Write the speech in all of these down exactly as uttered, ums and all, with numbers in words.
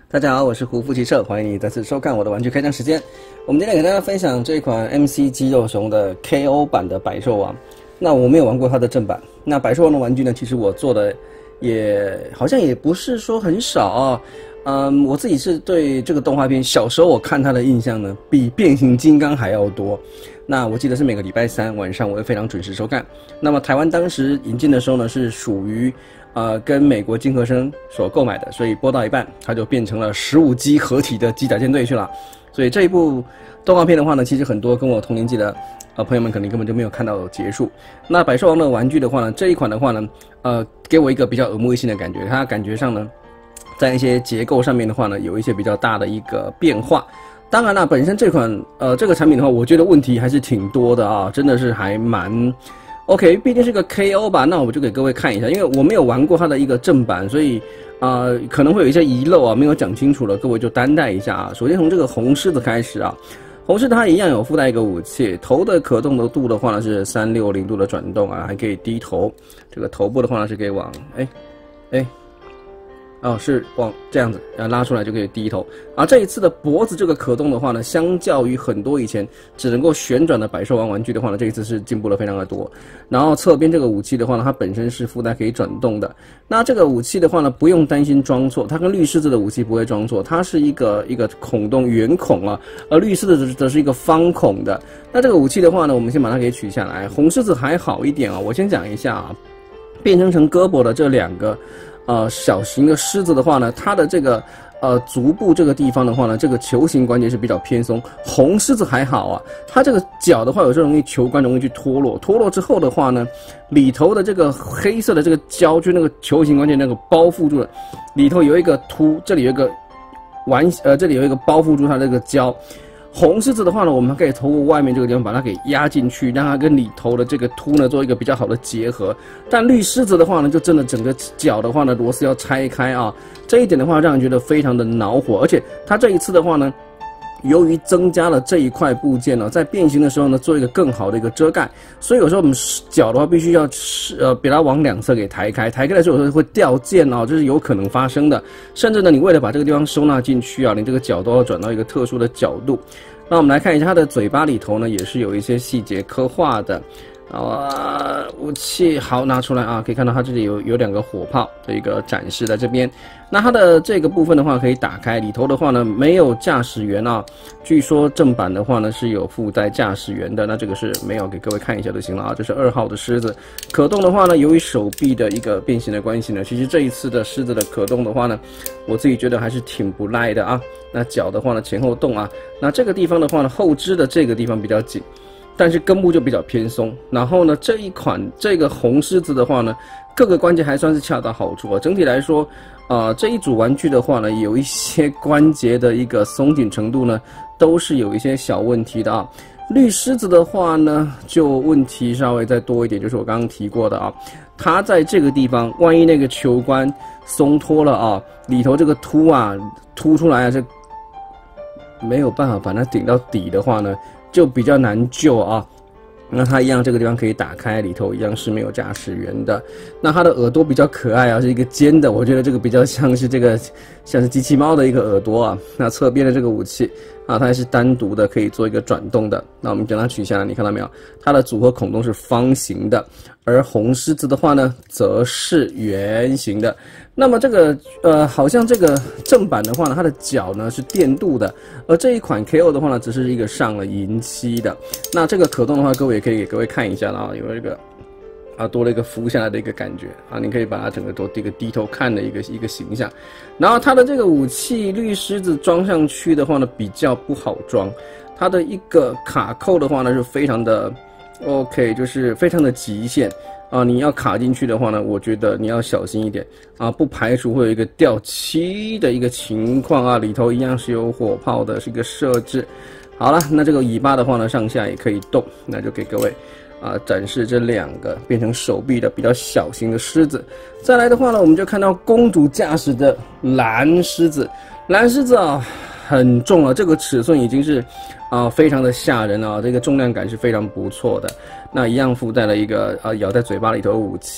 大家好，我是胡夫骑车，欢迎你再次收看我的玩具开箱时间。我们今天给大家分享这一款 M C 肌肉熊的 K O 版的百兽王。那我没有玩过它的正版。那百兽王的玩具呢，其实我做的也好像也不是说很少啊。嗯，我自己是对这个动画片，小时候我看它的印象呢，比变形金刚还要多。那我记得是每个礼拜三晚上我会非常准时收看。那么台湾当时引进的时候呢，是属于呃跟美国金和生所购买的，所以播到一半，它就变成了十五机合体的机甲舰队去了。所以这一部动画片的话呢，其实很多跟我同年纪的呃朋友们肯定根本就没有看到结束。那百兽王的玩具的话呢，这一款的话呢，呃，给我一个比较耳目一新的感觉，它感觉上呢，在一些结构上面的话呢，有一些比较大的一个变化。当然啦，本身这款呃这个产品的话，我觉得问题还是挺多的啊，真的是还蛮 OK， 毕竟是个 K O 吧，那我就给各位看一下，因为我没有玩过它的一个正版，所以呃可能会有一些遗漏啊，没有讲清楚了，各位就担待一下啊。首先从这个红狮子开始啊，红狮子它一样有附带一个武器，头的可动的度的话呢是三六零度的转动啊，还可以低头，这个头部的话呢是可以往哎哎。哦，是往这样子，然后拉出来就可以低头。而这一次的脖子这个可动的话呢，相较于很多以前只能够旋转的百兽王玩具的话呢，这一次是进步了非常的多。然后侧边这个武器的话呢，它本身是附带可以转动的。那这个武器的话呢，不用担心装错，它跟绿狮子的武器不会装错，它是一个一个孔洞圆孔啊，而绿狮子则是一个方孔的。那这个武器的话呢，我们先把它给取下来。红狮子还好一点啊，我先讲一下啊，变成成胳膊的这两个。呃，小型的狮子的话呢，它的这个呃足部这个地方的话呢，这个球形关节是比较偏松。红狮子还好啊，它这个脚的话有时候容易球关容易去脱落，脱落之后的话呢，里头的这个黑色的这个胶，就那个球形关节那个包覆住了，里头有一个凸，这里有一个完呃这里有一个包覆住它这个胶。红狮子的话呢，我们可以透过外面这个地方把它给压进去，让它跟里头的这个凸呢做一个比较好的结合。但绿狮子的话呢，就真的整个脚的话呢，螺丝要拆开啊，这一点的话让人觉得非常的恼火。而且它这一次的话呢，由于增加了这一块部件呢，在变形的时候呢，做一个更好的一个遮盖，所以有时候我们脚的话必须要呃把它往两侧给抬开，抬开的时候有时候会掉件哦，这是有可能发生的。甚至呢，你为了把这个地方收纳进去啊，你这个脚都要转到一个特殊的角度。那我们来看一下它的嘴巴里头呢，也是有一些细节刻画的。啊，武器好拿出来啊，可以看到它这里有有两个火炮的一个展示在这边。那它的这个部分的话可以打开，里头的话呢没有驾驶员啊，据说正版的话呢是有附带驾驶员的，那这个是没有，给各位看一下就行了啊。这是二号的狮子，可动的话呢，由于手臂的一个变形的关系呢，其实这一次的狮子的可动的话呢，我自己觉得还是挺不赖的啊。那脚的话呢前后动啊，那这个地方的话呢，后肢的这个地方比较紧。但是根部就比较偏松，然后呢，这一款这个红狮子的话呢，各个关节还算是恰到好处啊。整体来说，呃，这一组玩具的话呢，有一些关节的一个松紧程度呢，都是有一些小问题的啊。绿狮子的话呢，就问题稍微再多一点，就是我刚刚提过的啊，它在这个地方，万一那个球关松脱了啊，里头这个凸啊凸出来啊，这没有办法把它顶到底的话呢，就比较难救啊。那它一样这个地方可以打开，里头一样是没有驾驶员的。那它的耳朵比较可爱啊，是一个尖的，我觉得这个比较像是这个像是机器猫的一个耳朵啊。那侧边的这个武器啊，它还是单独的，可以做一个转动的。那我们将它取下来，你看到没有？它的组合孔洞是方形的，而红狮子的话呢，则是圆形的。那么这个呃，好像这个正版的话呢，它的脚呢是电镀的，而这一款 K O 的话呢，只是一个上了银漆的。那这个可动的话，各位也可以给各位看一下啊，有一个啊多了一个浮下来的一个感觉啊，你可以把它整个都这个低头看的一个一个形象。然后它的这个武器绿狮子装上去的话呢，比较不好装，它的一个卡扣的话呢是非常的 OK， 就是非常的极限。啊，你要卡进去的话呢，我觉得你要小心一点啊，不排除会有一个掉漆的一个情况啊，里头一样是有火炮的，是一个设置。好了，那这个尾巴的话呢，上下也可以动，那就给各位啊展示这两个变成手臂的比较小型的狮子。再来的话呢，我们就看到公主驾驶的蓝狮子，蓝狮子啊很重了，这个尺寸已经是啊非常的吓人啊，这个重量感是非常不错的。那一样附带了一个啊咬在嘴巴里头的武器。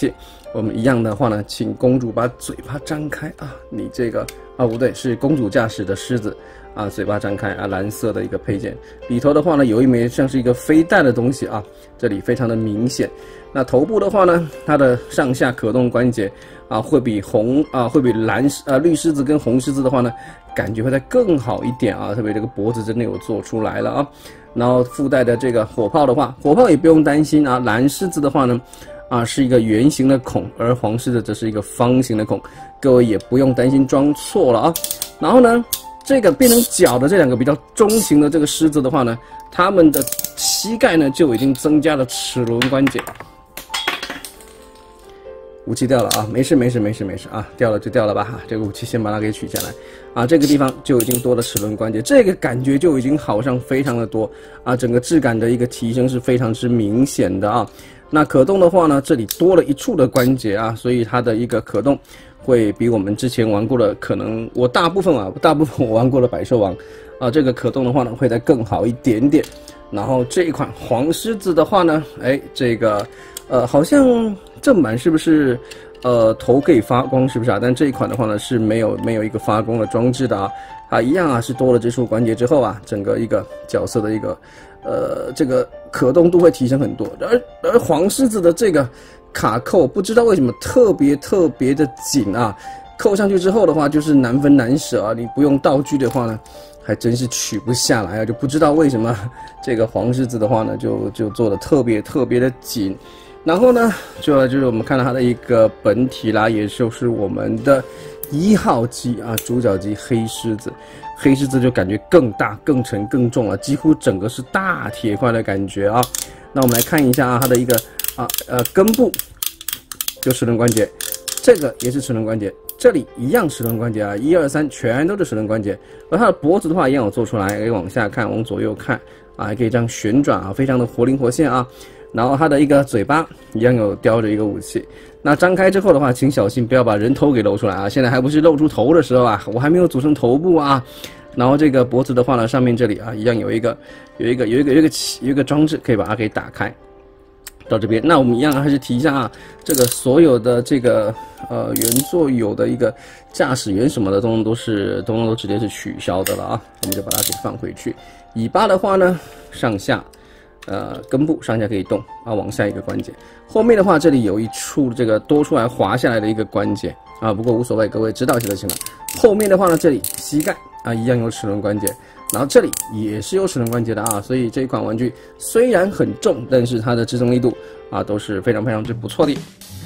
我们一样的话呢，请公主把嘴巴张开啊！你这个啊不对，是公主驾驶的狮子啊，嘴巴张开啊，蓝色的一个配件，里头的话呢有一枚像是一个飞弹的东西啊，这里非常的明显。那头部的话呢，它的上下可动关节啊，会比红啊会比蓝啊绿狮子跟红狮子的话呢，感觉会再更好一点啊，特别这个脖子真的有做出来了啊。然后附带的这个火炮的话，火炮也不用担心啊，蓝狮子的话呢。啊，是一个圆形的孔，而黄狮子则是一个方形的孔，各位也不用担心装错了啊。然后呢，这个变成角的这两个比较中型的这个狮子的话呢，它们的膝盖呢就已经增加了齿轮关节。武器掉了啊，没事没事没事没事啊，掉了就掉了吧哈，这个武器先把它给取下来啊，这个地方就已经多了齿轮关节，这个感觉就已经好上非常的多啊，整个质感的一个提升是非常之明显的啊。那可动的话呢，这里多了一处的关节啊，所以它的一个可动会比我们之前玩过的可能我大部分啊，大部分我玩过的百兽王啊，这个可动的话呢会再更好一点点。然后这一款黄狮子的话呢，哎，这个呃好像正版是不是呃头可以发光是不是啊？但这一款的话呢是没有没有一个发光的装置的啊，啊一样啊是多了这处关节之后啊，整个一个角色的一个。呃，这个可动度会提升很多，而而黄狮子的这个卡扣，不知道为什么特别特别的紧啊，扣上去之后的话就是难分难舍啊，你不用道具的话呢，还真是取不下来啊，就不知道为什么这个黄狮子的话呢，就就做的特别特别的紧。然后呢，就就是我们看到它的一个本体啦，也就是我们的一号机啊，主角机黑狮子。黑狮子就感觉更大、更沉、更重了，几乎整个是大铁块的感觉啊。那我们来看一下啊，它的一个啊呃根部就齿轮关节，这个也是齿轮关节，这里一样齿轮关节啊，一二三全都是齿轮关节。而它的脖子的话一样有做出来，可以往下看，往左右看啊，还可以这样旋转啊，非常的活灵活现啊。然后它的一个嘴巴一样有叼着一个武器。那张开之后的话，请小心不要把人头给露出来啊！现在还不是露出头的时候啊，我还没有组成头部啊。然后这个脖子的话呢，上面这里啊，一样有一个有一个有一个有一个有一个装置，可以把它给打开。到这边，那我们一样还是提一下啊，这个所有的这个呃原作有的一个驾驶员什么的，通通都是通通都直接是取消的了啊，我们就把它给放回去。尾巴的话呢，上下。呃，根部上下可以动啊，往下一个关节。后面的话，这里有一处这个多出来滑下来的一个关节啊，不过无所谓，各位知道就行了。后面的话呢，这里膝盖啊一样有齿轮关节，然后这里也是有齿轮关节的啊，所以这一款玩具虽然很重，但是它的制动力度啊都是非常非常之不错的。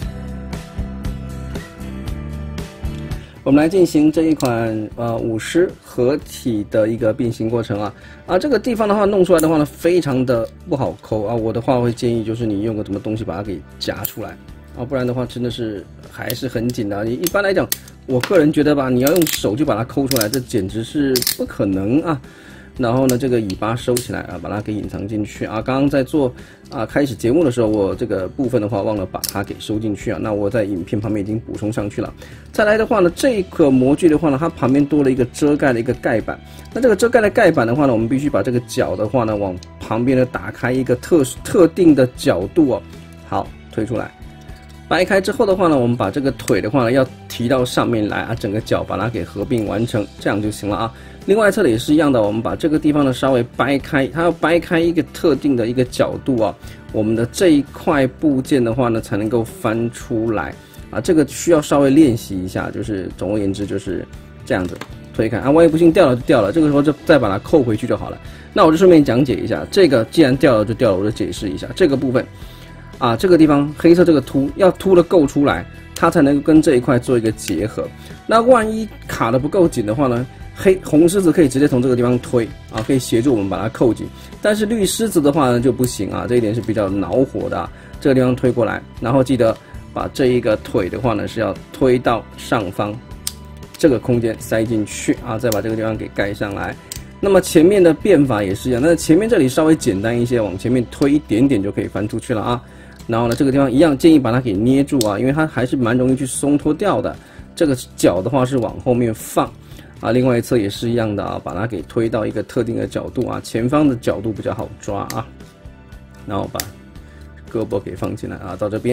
我们来进行这一款呃舞狮合体的一个变形过程啊啊这个地方的话弄出来的话呢非常的不好抠啊，我的话会建议就是你用个什么东西把它给夹出来啊，不然的话真的是还是很紧的。你一般来讲，我个人觉得吧，你要用手就把它抠出来，这简直是不可能啊。然后呢，这个尾巴收起来啊，把它给隐藏进去啊。刚刚在做啊开始节目的时候，我这个部分的话忘了把它给收进去啊。那我在影片旁边已经补充上去了。再来的话呢，这个模具的话呢，它旁边多了一个遮盖的一个盖板。那这个遮盖的盖板的话呢，我们必须把这个角的话呢往旁边呢打开一个特特定的角度哦。好，推出来。掰开之后的话呢，我们把这个腿的话呢要提到上面来啊，整个脚把它给合并完成，这样就行了啊。另外侧的也是一样的，我们把这个地方呢稍微掰开，它要掰开一个特定的一个角度啊，我们的这一块部件的话呢才能够翻出来啊，这个需要稍微练习一下，就是总而言之就是这样子推开啊，万一不幸掉了就掉了，这个时候就再把它扣回去就好了。那我就顺便讲解一下，这个既然掉了就掉了，我就解释一下这个部分。啊，这个地方黑色这个凸要凸的够出来，它才能够跟这一块做一个结合。那万一卡的不够紧的话呢，黑红狮子可以直接从这个地方推啊，可以协助我们把它扣紧。但是绿狮子的话呢就不行啊，这一点是比较恼火的啊。这个地方推过来，然后记得把这一个腿的话呢是要推到上方这个空间塞进去啊，再把这个地方给盖上来。那么前面的变法也是一样，那前面这里稍微简单一些，往前面推一点点就可以翻出去了啊。然后呢，这个地方一样建议把它给捏住啊，因为它还是蛮容易去松脱掉的。这个脚的话是往后面放啊，另外一侧也是一样的啊，把它给推到一个特定的角度啊，前方的角度比较好抓啊。然后把胳膊给放进来啊，到这边。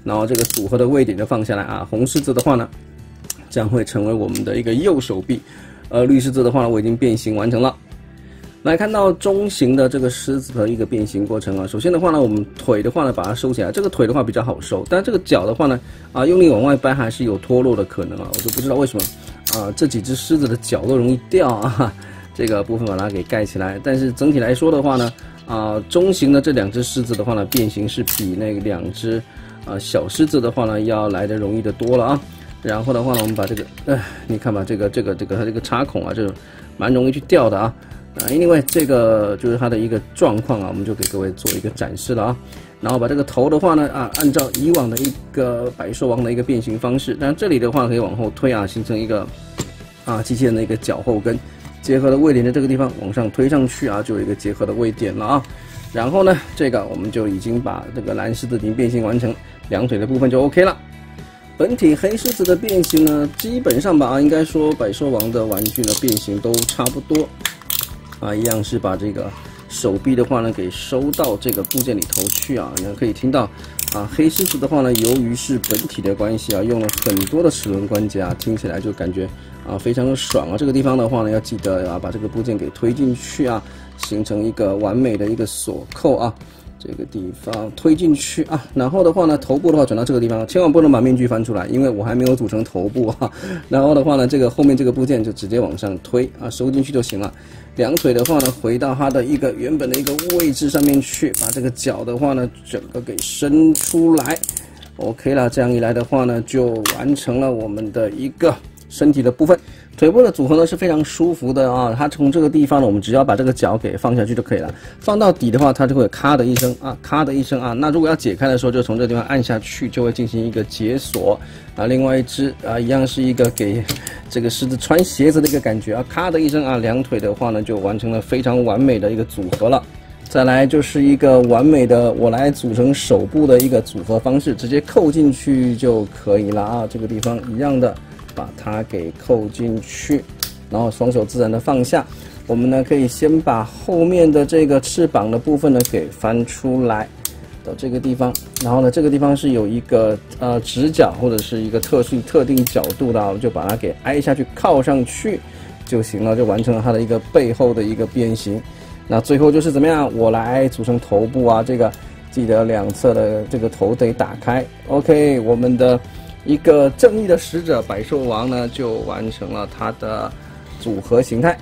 然后这个组合的位点就放下来啊。红狮子的话呢，将会成为我们的一个右手臂，而绿狮子的话呢，我已经变形完成了。来看到中型的这个狮子的一个变形过程啊。首先的话呢，我们腿的话呢把它收起来，这个腿的话比较好收，但这个脚的话呢，啊用力往外掰还是有脱落的可能啊。我就不知道为什么啊这几只狮子的脚都容易掉啊。这个部分把它给盖起来，但是整体来说的话呢，啊中型的这两只狮子的话呢，变形是比那两只啊小狮子的话呢要来的容易的多了啊。然后的话呢，我们把这个，呃，你看吧，这个这个这个它这个插孔啊，这蛮容易去掉的啊。啊，因为这个就是它的一个状况啊，我们就给各位做一个展示了啊。然后把这个头的话呢，啊，按照以往的一个百兽王的一个变形方式，但这里的话可以往后推啊，形成一个啊机器人的一个脚后跟结合的位点的这个地方往上推上去啊，就有一个结合的位点了啊。然后呢，这个我们就已经把这个蓝狮子已经变形完成，两腿的部分就 OK 了。本体黑狮子的变形呢，基本上吧啊，应该说百兽王的玩具呢变形都差不多。啊，一样是把这个手臂的话呢，给收到这个部件里头去啊。你可以听到，啊，黑狮子的话呢，由于是本体的关系啊，用了很多的齿轮关节啊，听起来就感觉啊非常的爽啊。这个地方的话呢，要记得啊，把这个部件给推进去啊，形成一个完美的一个锁扣啊。这个地方推进去啊，然后的话呢，头部的话转到这个地方，千万不能把面具翻出来，因为我还没有组成头部啊。然后的话呢，这个后面这个部件就直接往上推啊，收进去就行了。两腿的话呢，回到它的一个原本的一个位置上面去，把这个脚的话呢，整个给伸出来 ，OK 了。这样一来的话呢，就完成了我们的一个身体的部分。腿部的组合呢是非常舒服的啊，它从这个地方呢，我们只要把这个脚给放下去就可以了。放到底的话，它就会咔的一声啊，咔的一声啊。那如果要解开的时候，就从这个地方按下去，就会进行一个解锁啊。另外一只啊，一样是一个给这个狮子穿鞋子的一个感觉啊，咔的一声啊，两腿的话呢就完成了非常完美的一个组合了。再来就是一个完美的我来组成手部的一个组合方式，直接扣进去就可以了啊。这个地方一样的。把它给扣进去，然后双手自然的放下。我们呢可以先把后面的这个翅膀的部分呢给翻出来到这个地方，然后呢这个地方是有一个呃直角或者是一个特殊特定角度的，我们就把它给挨下去靠上去就行了，就完成了它的一个背后的一个变形。那最后就是怎么样？我来组成头部啊，这个记得两侧的这个头得打开。OK， 我们的。一个正义的使者百兽王呢，就完成了它的组合形态。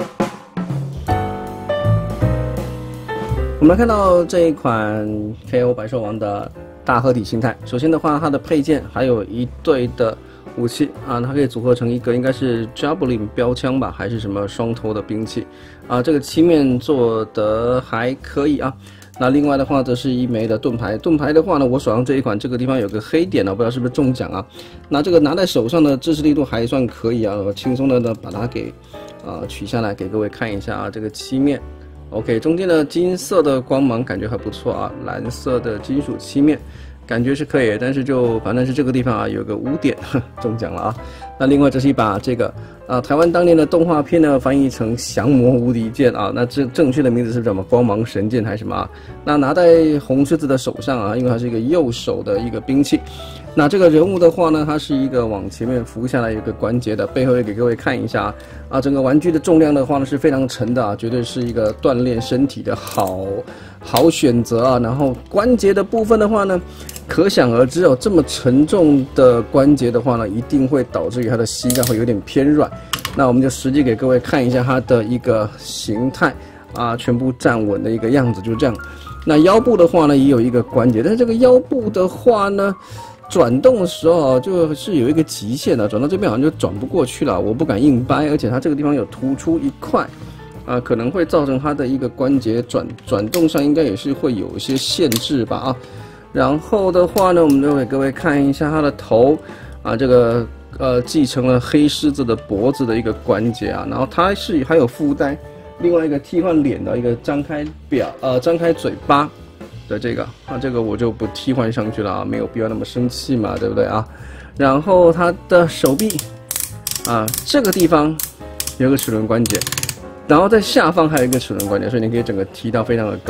我们来看到这一款 K O 百兽王的大合体形态。首先的话，它的配件还有一对的武器啊，它可以组合成一个应该是 Javelin 标枪吧，还是什么双头的兵器啊？这个漆面做得还可以啊。那另外的话，则是一枚的盾牌。盾牌的话呢，我手上这一款这个地方有个黑点呢，不知道是不是中奖啊？那这个拿在手上的支持力度还算可以啊，我轻松的呢把它给呃取下来给各位看一下啊，这个漆面 ，OK， 中间的金色的光芒感觉还不错啊，蓝色的金属漆面。感觉是可以，但是就反正是这个地方啊，有个污点中奖了啊。那另外这是一把这个啊，台湾当年的动画片呢翻译成降魔无敌剑啊，那这正确的名字是什么？光芒神剑还是什么啊？那拿在红狮子的手上啊，因为它是一个右手的一个兵器。那这个人物的话呢，它是一个往前面浮下来一个关节的，背后也给各位看一下啊。啊，整个玩具的重量的话呢是非常沉的啊，绝对是一个锻炼身体的好好选择啊。然后关节的部分的话呢，可想而知哦，这么沉重的关节的话呢，一定会导致于它的膝盖会有点偏软。那我们就实际给各位看一下它的一个形态啊，全部站稳的一个样子，就是这样。那腰部的话呢，也有一个关节，但是这个腰部的话呢，转动的时候就是有一个极限的，转到这边好像就转不过去了，我不敢硬掰，而且它这个地方有突出一块，啊，可能会造成它的一个关节转转动上应该也是会有一些限制吧啊。然后的话呢，我们就给各位看一下它的头，啊，这个呃继承了黑狮子的脖子的一个关节啊，然后它是还有附带另外一个替换脸的一个张开表呃张开嘴巴的这个啊，这个我就不替换上去了啊，没有必要那么生气嘛，对不对啊？然后它的手臂啊这个地方有个齿轮关节，然后在下方还有一个齿轮关节，所以你可以整个提到非常的高。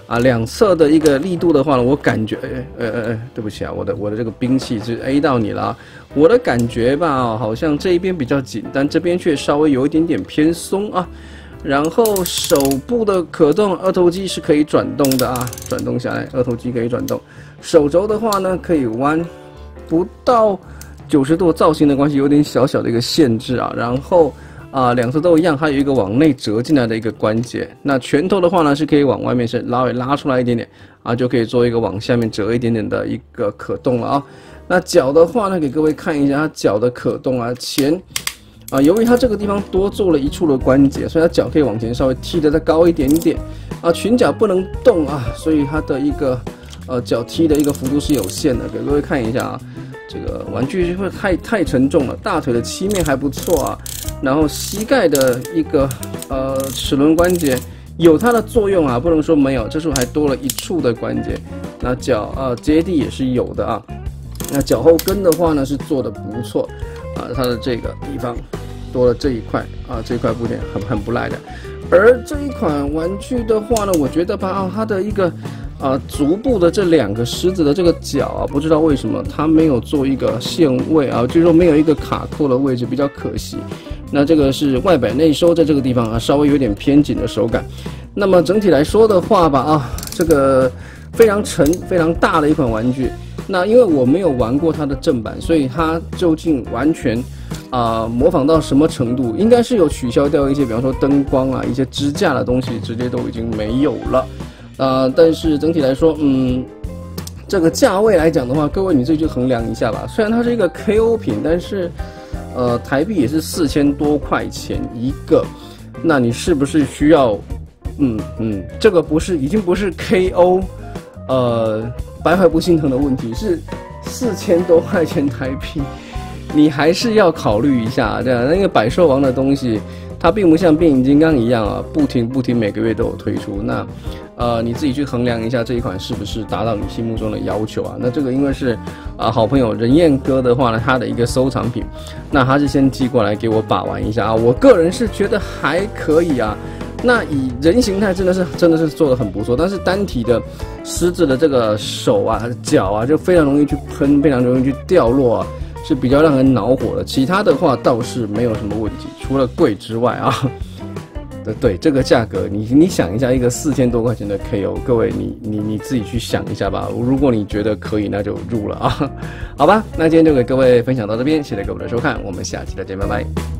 啊，两侧的一个力度的话呢，我感觉，呃呃呃，对不起啊，我的我的这个兵器是 A 到你了啊，我的感觉吧，好像这一边比较紧，但这边却稍微有一点点偏松啊。然后手部的可动，二头肌是可以转动的啊，转动下来，二头肌可以转动。手肘的话呢，可以弯，不到九十度，造型的关系有点小小的一个限制啊。然后。啊，两侧都一样，还有一个往内折进来的一个关节。那拳头的话呢，是可以往外面是拉拉出来一点点啊，就可以做一个往下面折一点点的一个可动了啊。那脚的话呢，给各位看一下它脚的可动啊，前啊，由于它这个地方多做了一处的关节，所以它脚可以往前稍微踢得再高一点点啊。裙脚不能动啊，所以它的一个呃脚踢的一个幅度是有限的，给各位看一下啊。这个玩具会太太沉重了，大腿的漆面还不错啊，然后膝盖的一个呃齿轮关节有它的作用啊，不能说没有，这时候还多了一处的关节。那脚呃接地也是有的啊，那脚后跟的话呢是做的不错啊，它的这个地方多了这一块啊，这块部件很很不赖的。而这一款玩具的话呢，我觉得吧，啊，它的一个。啊，足部的这两个狮子的这个脚啊，不知道为什么它没有做一个限位啊，就是说没有一个卡扣的位置，比较可惜。那这个是外摆内收，在这个地方啊，稍微有点偏紧的手感。那么整体来说的话吧，啊，这个非常沉、非常大的一款玩具。那因为我没有玩过它的正版，所以它究竟完全啊、呃、模仿到什么程度，应该是有取消掉一些，比方说灯光啊、一些支架的东西，直接都已经没有了。啊、呃，但是整体来说，嗯，这个价位来讲的话，各位你自己去衡量一下吧。虽然它是一个 K O 品，但是，呃，台币也是四千多块钱一个，那你是不是需要，嗯嗯，这个不是已经不是 K O， 呃，百怀不心疼的问题，是四千多块钱台币，你还是要考虑一下，这样那个百兽王的东西。它并不像变形金刚一样啊，不停不停每个月都有推出。那，呃，你自己去衡量一下这一款是不是达到你心目中的要求啊？那这个因为是啊、呃、好朋友任燕哥的话呢，他的一个收藏品，那他是先寄过来给我把玩一下啊。我个人是觉得还可以啊。那以人形态真的是真的是做得很不错，但是单体的狮子的这个手啊、脚啊，就非常容易去喷，非常容易去掉落啊。是比较让人恼火的，其他的话倒是没有什么问题，除了贵之外啊，对对，这个价格你你想一下，一个四千多块钱的 K O， 各位你你你自己去想一下吧。如果你觉得可以，那就入了啊，好吧，那今天就给各位分享到这边，谢谢各位的收看，我们下期再见，拜拜。